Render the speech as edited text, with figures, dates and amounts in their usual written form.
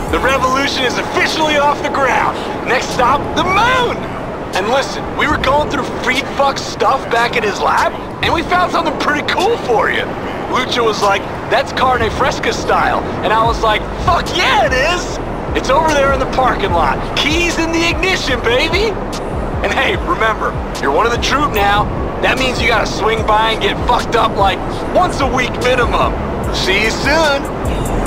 The revolution is officially off the ground. Next stop, the moon! And listen, we were going through freak fuck stuff back at his lab, and we found something pretty cool for you. Lucha was like, that's carne fresca style. And I was like, fuck yeah, it is! It's over there in the parking lot. Keys in the ignition, baby! And hey, remember, you're one of the troop now. That means you gotta swing by and get fucked up like once a week minimum. See you soon!